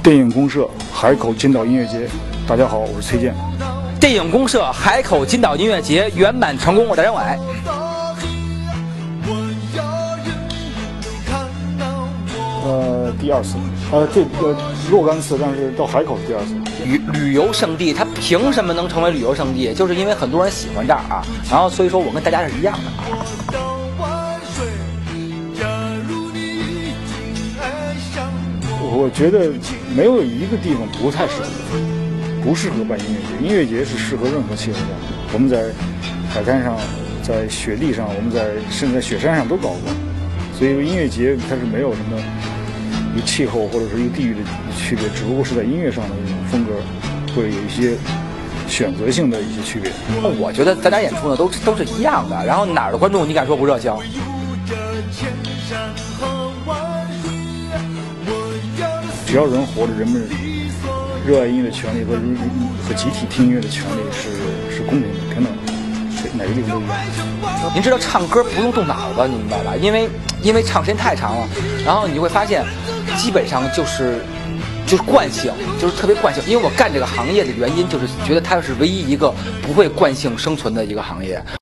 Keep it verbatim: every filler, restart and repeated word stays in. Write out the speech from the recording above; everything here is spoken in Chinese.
电影公社海口金岛音乐节，大家好，我是崔健。 电影公社海口金岛音乐节圆满成功，我是张伟。 呃，第二次，呃，这个若干次，但是到海口是第二次。 旅旅游胜地，它凭什么能成为旅游胜地？就是因为很多人喜欢这儿啊，然后所以说我跟大家是一样的啊。 我觉得没有一个地方不太适合，不适合办音乐节。音乐节是适合任何气候下。我们在海滩上，在雪地上，我们在甚至在雪山上都搞过。所以音乐节它是没有什么一个气候或者是一个地域的区别，只不过是在音乐上的这种风格会有一些选择性的一些区别。 我觉得咱俩演出呢都都是一样的，然后哪儿的观众你敢说不热情？ 只要人活着，人们热爱音乐的权利和和集体听音乐的权利是是公平的、平等的，哪个地方都一样。 您知道唱歌不用动脑子，你明白吧？因为因为唱时间太长了，然后你就会发现，基本上就是就是惯性，就是特别惯性。因为我干这个行业的原因，就是觉得它是唯一一个不会惯性生存的一个行业。